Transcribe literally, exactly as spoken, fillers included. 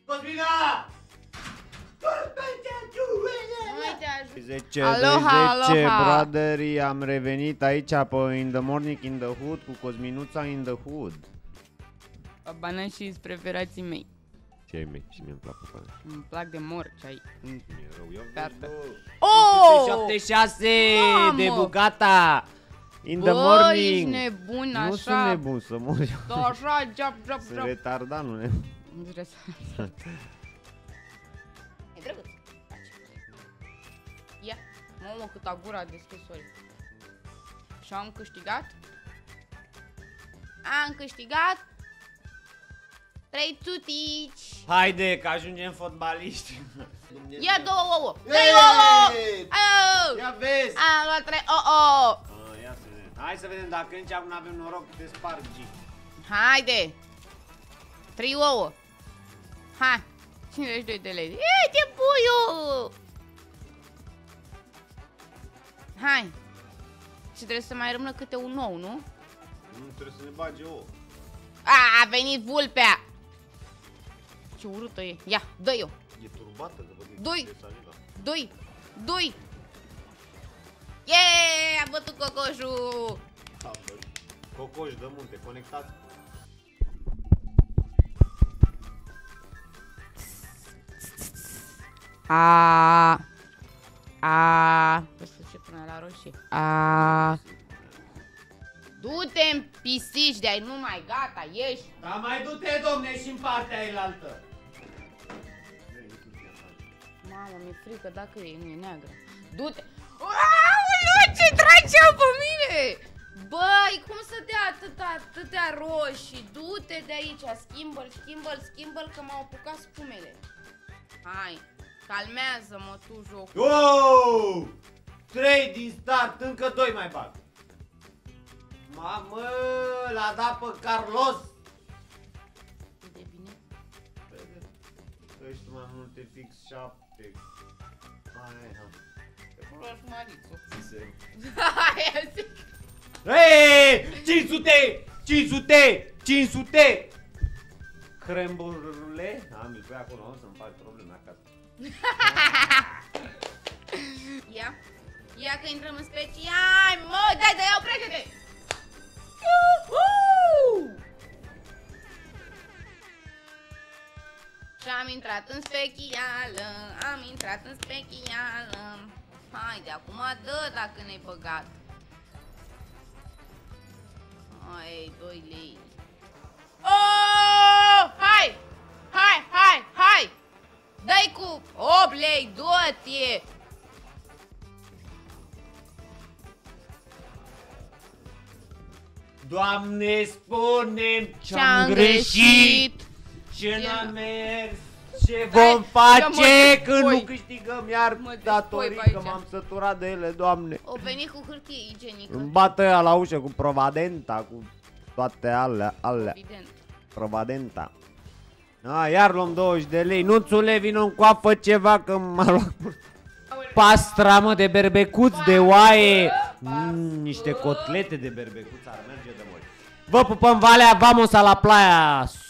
Cosmina! zece, Aloha, zece, aloha. brotherii, am revenit aici pe In The Morning In The Hood cu Cosminuța In The Hood. Banana și preferații mei. Ce ai mei? Și mie îmi plac pe Îmi plac de morci ai. Mi-e rău, ia Perfect. Oh! Oh! șaptezeci și șase Mamă! de Bugata! In the Bă, morning! ești nebun așa. Nu sunt nebun să mor. Da, așa, job, job, Sunt job. retardat, nu ne... E drăguț. Ia, mamă, câta gura deschis, sorry. Și am câștigat. Am câștigat. Trei tutici. Haide, că ajungem fotbaliști! Ia două ouă. Trei ouă. Au. Ia vezi! Am luat trei ouă. Ah, ia să vedem. Hai să vedem dacă nici acum avem noroc de spargi. Haide. Trei ouă. Hai. cincizeci și doi de lei. Uite puiul. Hai. Și trebuie să mai rămână câte un ou, nu? Nu trebuie să ne bage ouă. A, a venit vulpea. Ce urâtă e. Ia, dă-i-o. E turbată, că văd. Doi. Doi. Doi. Yeee, a bătut cocoșul. Cocoș de munte, conectat. A. A. Păi să ce până la roșie. A. Du-te în pisici de-ai nu mai gata, ieși. Dar mai du-te, domne, și în partea ailaltă. Mamă, mi-e frică dacă e, nu e neagră. Du-te. Aoleu, ce tragea pe mine! Băi, cum să dea atâta, atâtea roșii? Du-te de aici, schimbă-l, schimbă-l, schimbă-l, că m-au apucat spumele. Hai, calmează-mă tu, jocul. Wow! Trei din start, încă doi mai bag. Mamă, l-a dat pe Carlos. De bine? Ești mai multe fix șapte. Hai, hai. Te foloși marițul. Se... Hai, zic. Hei! cinci sute! cinci sute! cinci sute! Cremburule? Am îl pe acolo, o să-mi fac probleme acasă. Ia. Ia că intrăm în special. Mă, dai, dai, oprește-te! Și am intrat în specială, am intrat în specială. Haide, acum dă dacă ne-ai băgat. Hai, doi lei. Oh! Hai! Hai, hai, hai! Dai cu opt lei, du-te! Doamne, spune-mi Ce-am greșit. ce n-am mers, ce Hai, vom că face mă când nu despui. câștigăm iar Mă despui datorii, pe că aici. m-am săturat de ele, Doamne. O veni cu hârtie igienică. Îmi bată ea la ușă cu Provadenta, cu toate alea, alea, Evident. Provadenta. A, iar luăm douăzeci de lei, nuțule, vină în coafă ceva că m-a luat pastra, mă, de berbecuț, de oaie. Mm, niște cotlete de berbecuț ar merge de mult. Vă pupăm, Valea, vamos a la playa.